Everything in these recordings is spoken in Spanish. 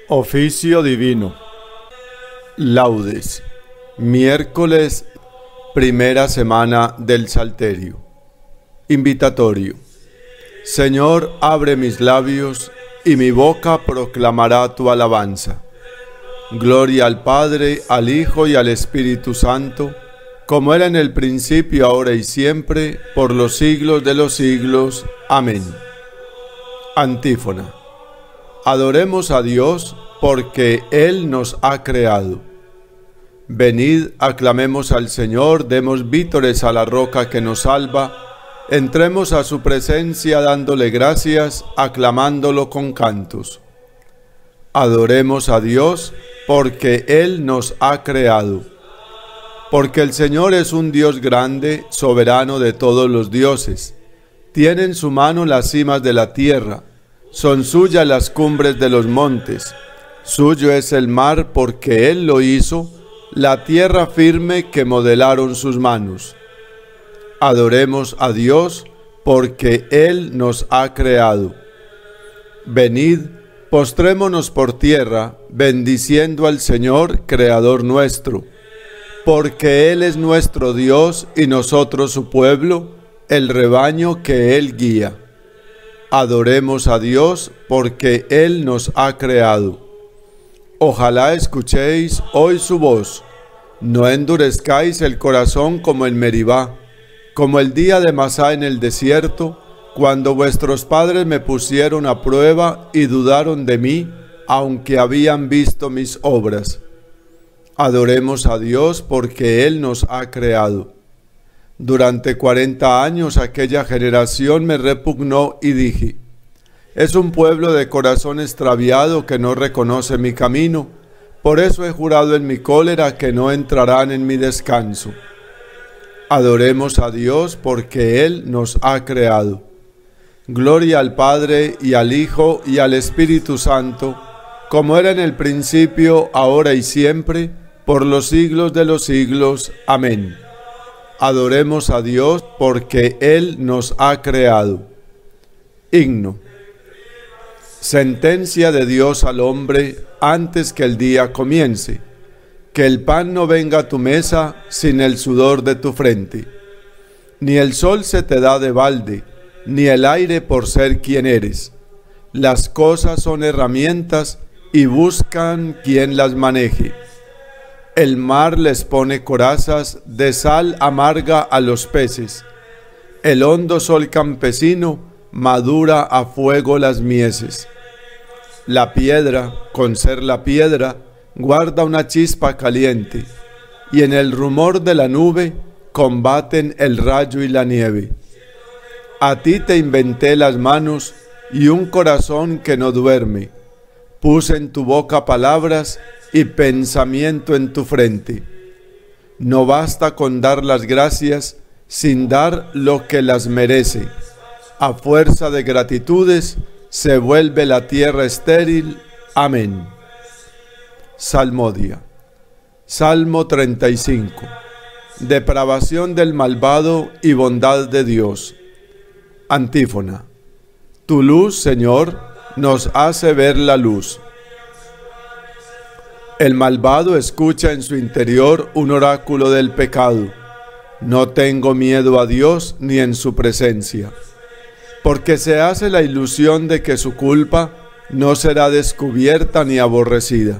Oficio divino. Laudes. Miércoles, primera semana del Salterio. Invitatorio. Señor, abre mis labios, y mi boca proclamará tu alabanza. Gloria al Padre, al Hijo y al Espíritu Santo, como era en el principio, ahora y siempre, por los siglos de los siglos. Amén. Antífona. Adoremos a Dios porque Él nos ha creado. Venid, aclamemos al Señor, demos vítores a la roca que nos salva, entremos a su presencia dándole gracias, aclamándolo con cantos. Adoremos a Dios porque Él nos ha creado. Porque el Señor es un Dios grande, soberano de todos los dioses. Tiene en su mano las cimas de la tierra, son suyas las cumbres de los montes. Suyo es el mar porque Él lo hizo, la tierra firme que modelaron sus manos. Adoremos a Dios porque Él nos ha creado. Venid, postrémonos por tierra, bendiciendo al Señor, Creador nuestro, porque Él es nuestro Dios y nosotros su pueblo, el rebaño que Él guía. Adoremos a Dios porque Él nos ha creado. Ojalá escuchéis hoy su voz, no endurezcáis el corazón como en Meribá, como el día de Masá en el desierto, cuando vuestros padres me pusieron a prueba y dudaron de mí, aunque habían visto mis obras. Adoremos a Dios porque Él nos ha creado. Durante 40 años aquella generación me repugnó y dije: es un pueblo de corazón extraviado que no reconoce mi camino, por eso he jurado en mi cólera que no entrarán en mi descanso. Adoremos a Dios porque Él nos ha creado. Gloria al Padre y al Hijo y al Espíritu Santo, como era en el principio, ahora y siempre, por los siglos de los siglos. Amén. Adoremos a Dios porque Él nos ha creado. Himno. Sentencia de Dios al hombre antes que el día comience. Que el pan no venga a tu mesa sin el sudor de tu frente. Ni el sol se te da de balde, ni el aire por ser quien eres. Las cosas son herramientas y buscan quien las maneje. El mar les pone corazas, de sal amarga a los peces. El hondo sol campesino madura a fuego las mieses. La piedra, con ser la piedra, guarda una chispa caliente, y en el rumor de la nube combaten el rayo y la nieve. A ti te inventé las manos y un corazón que no duerme. Puse en tu boca palabras y pensamiento en tu frente. No basta con dar las gracias sin dar lo que las merece. A fuerza de gratitudes se vuelve la tierra estéril. Amén. Salmodia. Salmo 35. Depravación del malvado y bondad de Dios. Antífona. Tu luz, Señor, nos hace ver la luz. El malvado escucha en su interior un oráculo del pecado. No tengo miedo a Dios ni en su presencia, porque se hace la ilusión de que su culpa no será descubierta ni aborrecida.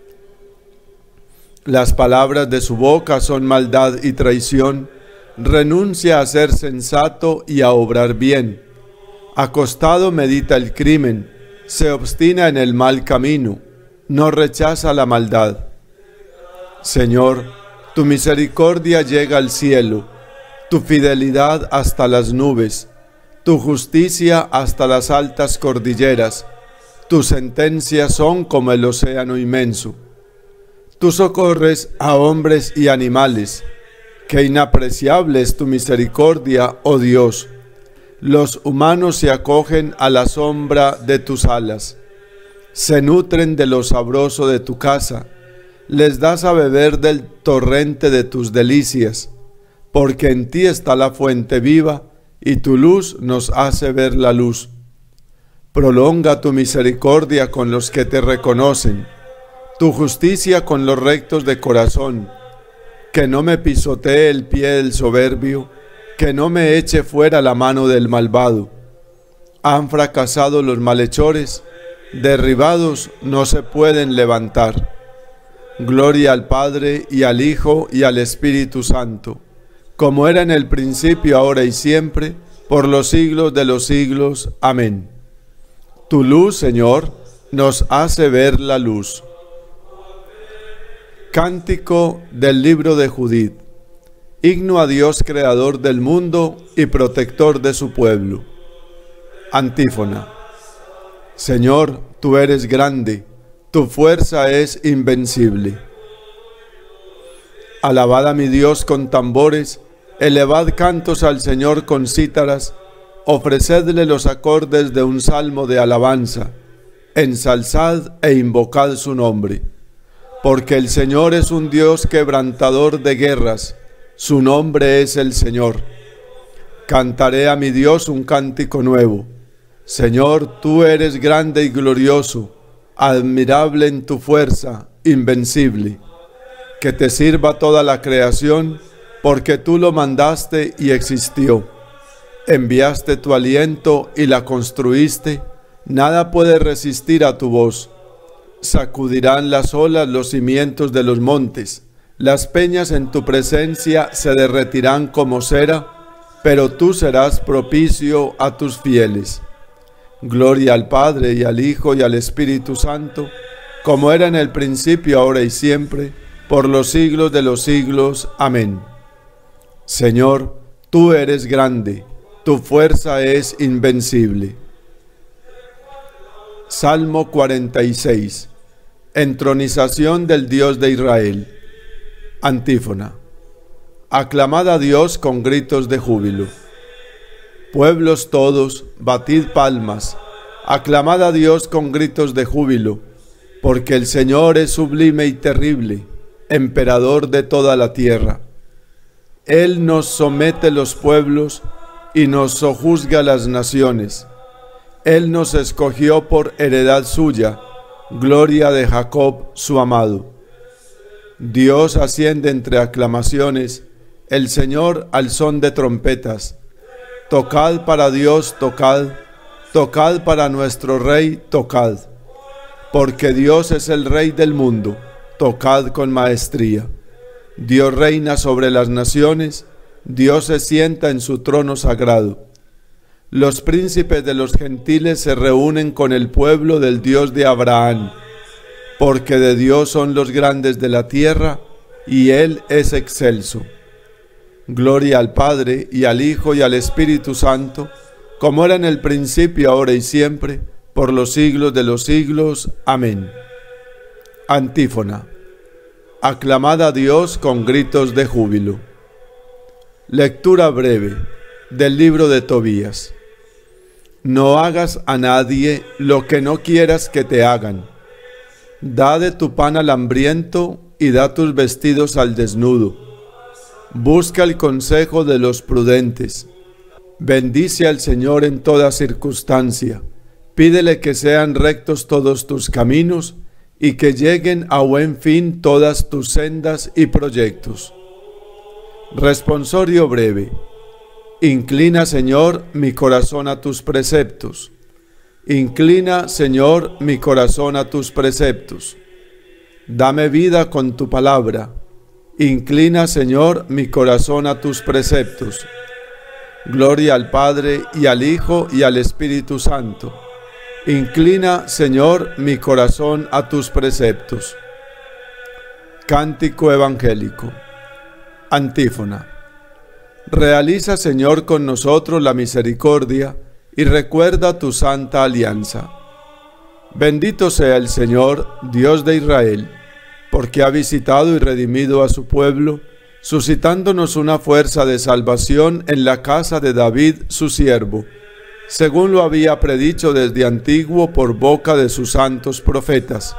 Las palabras de su boca son maldad y traición. Renuncia a ser sensato y a obrar bien. Acostado medita el crimen, se obstina en el mal camino, no rechaza la maldad. Señor, tu misericordia llega al cielo, tu fidelidad hasta las nubes, tu justicia hasta las altas cordilleras, tus sentencias son como el océano inmenso. Tú socorres a hombres y animales. Qué inapreciable es tu misericordia, oh Dios. Los humanos se acogen a la sombra de tus alas. Se nutren de lo sabroso de tu casa. Les das a beber del torrente de tus delicias. Porque en ti está la fuente viva, y tu luz nos hace ver la luz. Prolonga tu misericordia con los que te reconocen, tu justicia con los rectos de corazón. Que no me pisotee el pie del soberbio, que no me eche fuera la mano del malvado. Han fracasado los malhechores, derribados no se pueden levantar. Gloria al Padre, y al Hijo, y al Espíritu Santo, como era en el principio, ahora y siempre, por los siglos de los siglos. Amén. Tu luz, Señor, nos hace ver la luz. Cántico del libro de Judith. Himno a Dios, creador del mundo y protector de su pueblo. Antífona. Señor, tú eres grande, tu fuerza es invencible. Alabad a mi Dios con tambores, elevad cantos al Señor con cítaras, ofrecedle los acordes de un salmo de alabanza, ensalzad e invocad su nombre. Porque el Señor es un Dios quebrantador de guerras, su nombre es el Señor. Cantaré a mi Dios un cántico nuevo. Señor, tú eres grande y glorioso, admirable en tu fuerza, invencible. Que te sirva toda la creación, porque tú lo mandaste y existió. Enviaste tu aliento y la construiste, nada puede resistir a tu voz. Sacudirán las olas los cimientos de los montes, las peñas en tu presencia se derretirán como cera, pero tú serás propicio a tus fieles. Gloria al Padre, y al Hijo, y al Espíritu Santo, como era en el principio, ahora y siempre, por los siglos de los siglos. Amén. Señor, tú eres grande, tu fuerza es invencible. Salmo 46. Entronización del Dios de Israel. Antífona. Aclamad a Dios con gritos de júbilo. Pueblos todos, batid palmas, aclamad a Dios con gritos de júbilo, porque el Señor es sublime y terrible, emperador de toda la tierra. Él nos somete los pueblos y nos sojuzga las naciones. Él nos escogió por heredad suya, gloria de Jacob su amado. Dios asciende entre aclamaciones, el Señor al son de trompetas. Tocad para Dios, tocad, tocad para nuestro Rey, tocad. Porque Dios es el Rey del mundo, tocad con maestría. Dios reina sobre las naciones, Dios se sienta en su trono sagrado. Los príncipes de los gentiles se reúnen con el pueblo del Dios de Abraham, porque de Dios son los grandes de la tierra, y Él es excelso. Gloria al Padre, y al Hijo, y al Espíritu Santo, como era en el principio, ahora y siempre, por los siglos de los siglos. Amén. Antífona. Aclamad a Dios con gritos de júbilo. Lectura breve del libro de Tobías. No hagas a nadie lo que no quieras que te hagan. Da de tu pan al hambriento y da tus vestidos al desnudo. Busca el consejo de los prudentes. Bendice al Señor en toda circunstancia. Pídele que sean rectos todos tus caminos y que lleguen a buen fin todas tus sendas y proyectos. Responsorio breve. Inclina, Señor, mi corazón a tus preceptos. Inclina, Señor, mi corazón a tus preceptos. Dame vida con tu palabra. Inclina, Señor, mi corazón a tus preceptos. Gloria al Padre, y al Hijo, y al Espíritu Santo. Inclina, Señor, mi corazón a tus preceptos. Cántico evangélico. Antífona. Realiza, Señor, con nosotros la misericordia y recuerda tu santa alianza. Bendito sea el Señor, Dios de Israel, porque ha visitado y redimido a su pueblo, suscitándonos una fuerza de salvación en la casa de David, su siervo, según lo había predicho desde antiguo por boca de sus santos profetas.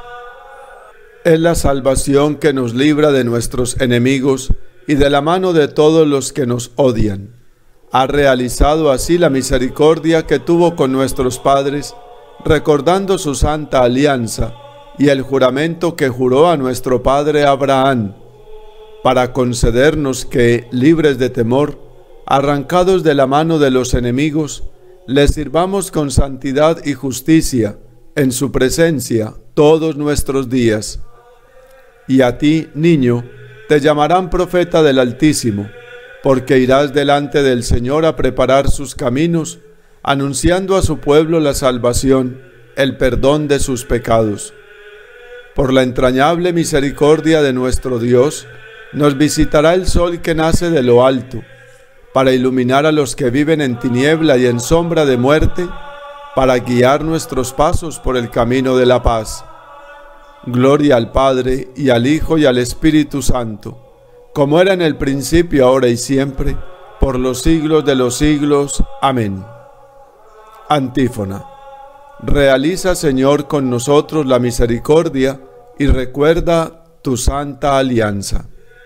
Es la salvación que nos libra de nuestros enemigos y de la mano de todos los que nos odian. Ha realizado así la misericordia que tuvo con nuestros padres, recordando su santa alianza y el juramento que juró a nuestro padre Abraham, para concedernos que, libres de temor, arrancados de la mano de los enemigos, les sirvamos con santidad y justicia en su presencia todos nuestros días. Y a ti, niño, te llamarán profeta del Altísimo, porque irás delante del Señor a preparar sus caminos, anunciando a su pueblo la salvación, el perdón de sus pecados. Por la entrañable misericordia de nuestro Dios, nos visitará el sol que nace de lo alto, para iluminar a los que viven en tiniebla y en sombra de muerte, para guiar nuestros pasos por el camino de la paz. Gloria al Padre, y al Hijo, y al Espíritu Santo, como era en el principio, ahora y siempre, por los siglos de los siglos. Amén. Antífona. Realiza, Señor, con nosotros la misericordia, y recuerda tu santa alianza.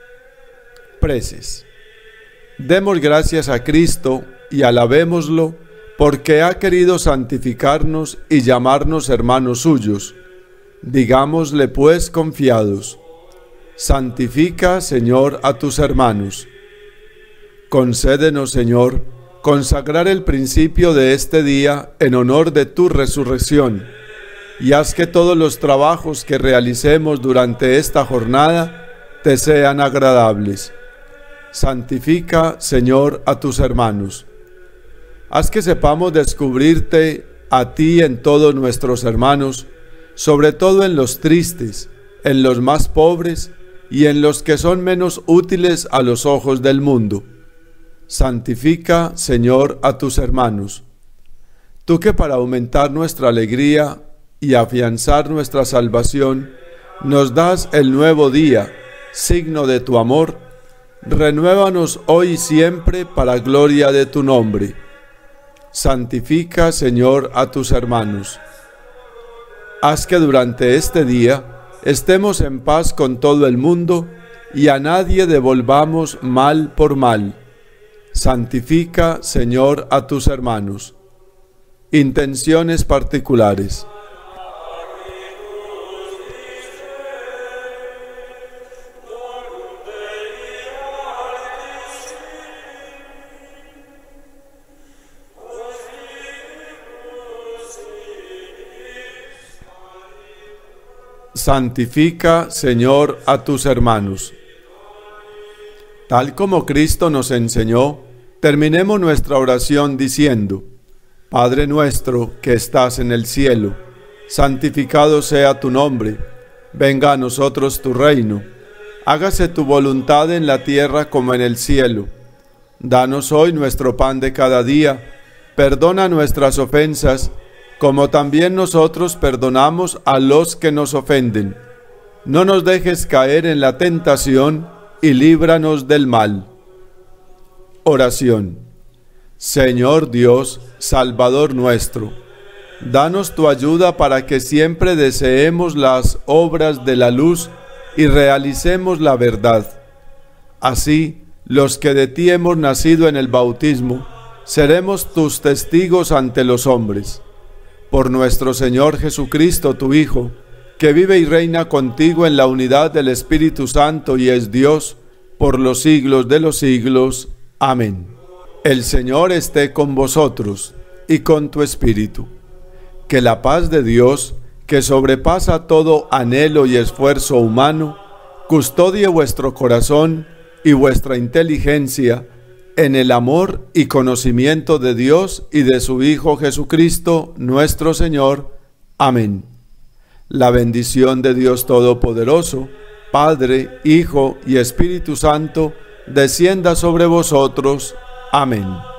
Preces. Demos gracias a Cristo y alabémoslo, porque ha querido santificarnos y llamarnos hermanos suyos. Digámosle pues confiados: santifica, Señor, a tus hermanos. Concédenos, Señor, consagrar el principio de este día en honor de tu resurrección, y haz que todos los trabajos que realicemos durante esta jornada te sean agradables. Santifica, Señor, a tus hermanos. Haz que sepamos descubrirte a ti en todos nuestros hermanos, sobre todo en los tristes, en los más pobres y en los que son menos útiles a los ojos del mundo. Santifica, Señor, a tus hermanos. Tú que para aumentar nuestra alegría y afianzar nuestra salvación, nos das el nuevo día, signo de tu amor, renuévanos hoy y siempre para gloria de tu nombre. Santifica, Señor, a tus hermanos. Haz que durante este día estemos en paz con todo el mundo y a nadie devolvamos mal por mal. Santifica, Señor, a tus hermanos. Intenciones particulares. Santifica, Señor, a tus hermanos. Tal como Cristo nos enseñó, terminemos nuestra oración diciendo: Padre nuestro que estás en el cielo, santificado sea tu nombre, venga a nosotros tu reino, hágase tu voluntad en la tierra como en el cielo. Danos hoy nuestro pan de cada día, perdona nuestras ofensas, como también nosotros perdonamos a los que nos ofenden. No nos dejes caer en la tentación, y líbranos del mal. Oración. Señor Dios, Salvador nuestro, danos tu ayuda para que siempre deseemos las obras de la luz y realicemos la verdad. Así, los que de ti hemos nacido en el bautismo, seremos tus testigos ante los hombres. Por nuestro Señor Jesucristo, tu Hijo, que vive y reina contigo en la unidad del Espíritu Santo y es Dios, por los siglos de los siglos. Amén. El Señor esté con vosotros y con tu espíritu. Que la paz de Dios, que sobrepasa todo anhelo y esfuerzo humano, custodie vuestro corazón y vuestra inteligencia en el amor y conocimiento de Dios y de su Hijo Jesucristo, nuestro Señor. Amén. La bendición de Dios Todopoderoso, Padre, Hijo y Espíritu Santo, descienda sobre vosotros. Amén.